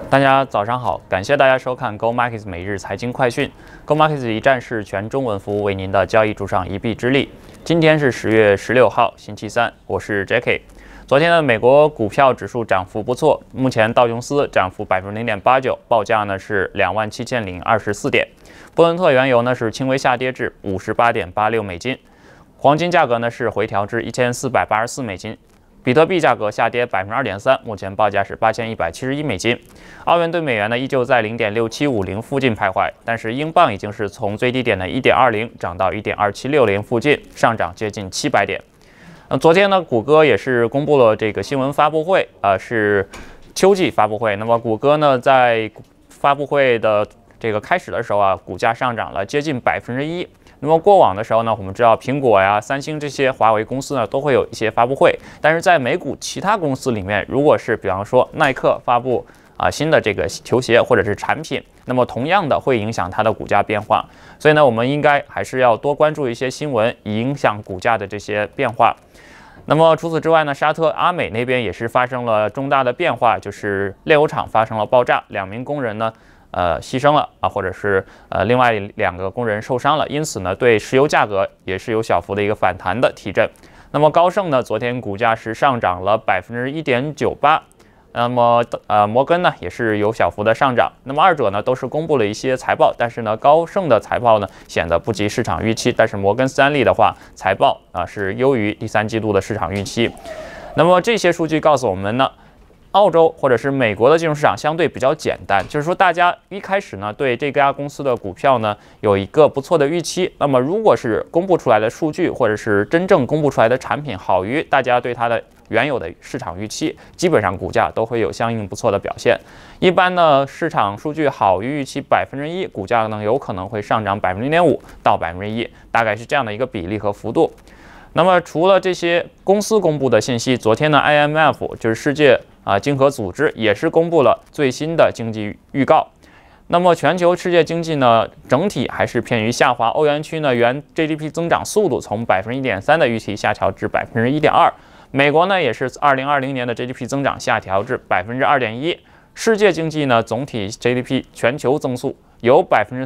大家早上好，感谢大家收看 Go Markets 每日财经快讯。Go Markets 一站式全中文服务，为您的交易助上一臂之力。今天是10月16号，星期三，我是 Jacky。昨天的美国股票指数涨幅不错，目前道琼斯涨幅0.89%，报价呢是27024点。布伦特原油呢是轻微下跌至58.86美金，黄金价格呢是回调至1484美金。比特币价格下跌2.3%，目前报价是8171美金。澳元对美元呢依旧在0.6750附近徘徊，但是英镑已经是从最低点的1.20涨到1.2760附近，上涨接近700点。昨天呢，谷歌也是公布了这个新闻发布会，是秋季发布会。那么谷歌呢，在发布会的这个开始的时候股价上涨了接近1%。那么过往的时候呢，我们知道苹果呀、三星这些华为公司呢都会有一些发布会，但是在美股其他公司里面，如果是比方说耐克发布新的这个球鞋或者是产品，那么同样的会影响它的股价变化。所以呢，我们应该还是要多关注一些新闻，以影响股价的这些变化。那么除此之外呢，沙特阿美那边也是发生了重大的变化，就是炼油厂发生了爆炸，2名工人呢牺牲了或者是另外2个工人受伤了，因此呢，对石油价格也是有小幅的一个反弹的提振。那么高盛呢，昨天股价是上涨了1.98%，那么摩根呢也是有小幅的上涨。那么二者呢都是公布了一些财报，但是呢高盛的财报呢显得不及市场预期，但是摩根斯丹利的话财报是优于第3季度的市场预期。那么这些数据告诉我们呢，澳洲或者是美国的金融市场相对比较简单，就是说大家一开始呢对这家公司的股票呢有一个不错的预期，那么如果是公布出来的数据或者是真正公布出来的产品好于大家对它的原有的市场预期，基本上股价都会有相应不错的表现。一般呢市场数据好于预期1%，股价呢有可能会上涨0.5%到1%，大概是这样的一个比例和幅度。那么除了这些公司公布的信息，昨天呢 IMF 就是世界经合组织也是公布了最新的经济预告。那么全球世界经济呢整体还是偏于下滑，欧元区呢原 GDP 增长速度从1.3%的预期下调至1.2%，美国呢也是2020年的 GDP 增长下调至2.1%，世界经济呢总体 GDP 全球增速由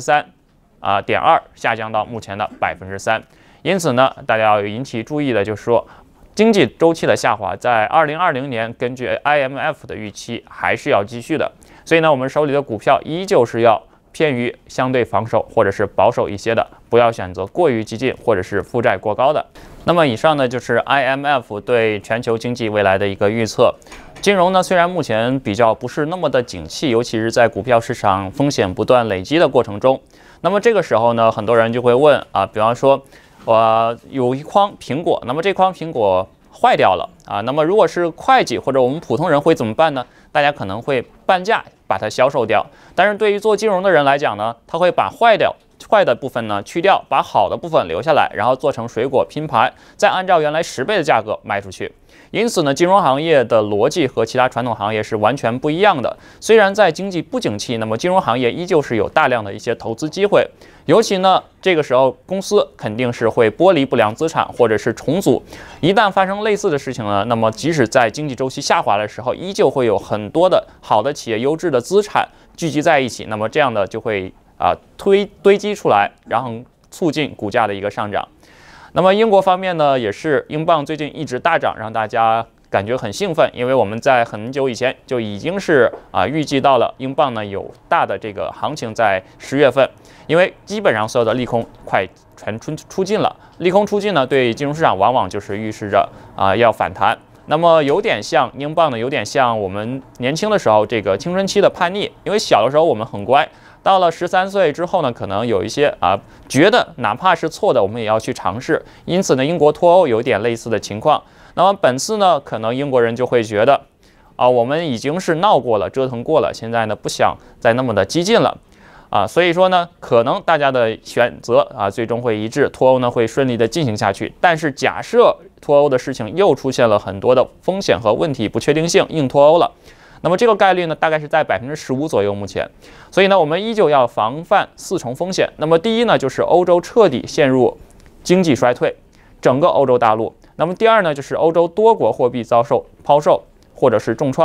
3.2%下降到目前的3%。因此呢，大家要引起注意的就是说，经济周期的下滑在2020年根据 IMF 的预期还是要继续的。所以呢，我们手里的股票依旧是要偏于相对防守或者是保守一些的，不要选择过于激进或者是负债过高的。那么以上呢就是 IMF 对全球经济未来的一个预测。金融呢虽然目前比较不是那么的景气，尤其是在股票市场风险不断累积的过程中，那么这个时候呢，很多人就会问比方说有一筐苹果，那么这筐苹果坏掉了那么如果是会计或者我们普通人会怎么办呢？大家可能会半价把它销售掉，但是对于做金融的人来讲呢，他会把坏的部分呢去掉，把好的部分留下来，然后做成水果拼盘，再按照原来10倍的价格卖出去。因此呢，金融行业的逻辑和其他传统行业是完全不一样的。虽然在经济不景气，那么金融行业依旧是有大量的一些投资机会，尤其呢，这个时候公司肯定是会剥离不良资产或者是重组。一旦发生类似的事情呢，那么即使在经济周期下滑的时候，依旧会有很多的好的企业、优质的资产聚集在一起，那么这样的就会堆积出来，然后促进股价的一个上涨。那么英国方面呢，也是英镑最近一直大涨，让大家感觉很兴奋，因为我们在很久以前就已经是预计到了英镑呢有大的这个行情在10月份，因为基本上所有的利空快全出尽了，利空出尽呢，对金融市场往往就是预示着要反弹。那么有点像英镑呢，有点像我们年轻的时候这个青春期的叛逆，因为小的时候我们很乖。到了13岁之后呢，可能有一些觉得哪怕是错的，我们也要去尝试。因此呢，英国脱欧有点类似的情况。那么本次呢，可能英国人就会觉得我们已经是闹过了、折腾过了，现在呢不想再那么的激进了所以说呢，可能大家的选择最终会一致，脱欧呢会顺利的进行下去。但是假设脱欧的事情又出现了很多的风险和问题、不确定性，硬脱欧了。那么这个概率呢，大概是在15%左右目前，所以呢，我们依旧要防范4重风险。那么第一呢，就是欧洲彻底陷入经济衰退，整个欧洲大陆。那么第二呢，就是欧洲多国货币遭受抛售或者是重创。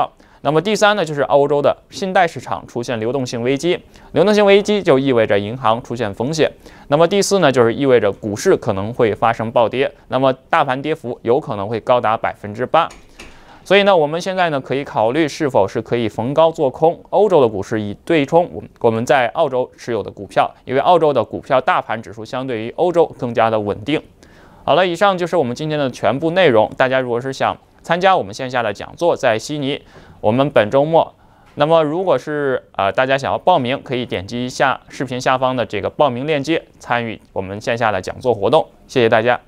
那么第3呢，就是欧洲的信贷市场出现流动性危机，流动性危机就意味着银行出现风险。那么第4呢，就是意味着股市可能会发生暴跌，那么大盘跌幅有可能会高达8%。所以呢，我们现在呢可以考虑是否是可以逢高做空欧洲的股市，以对冲我们在澳洲持有的股票，因为澳洲的股票大盘指数相对于欧洲更加的稳定。好了，以上就是我们今天的全部内容。大家如果是想参加我们线下的讲座，在悉尼，我们本周末。那么如果是大家想要报名，可以点击一下视频下方的这个报名链接，参与我们线下的讲座活动。谢谢大家。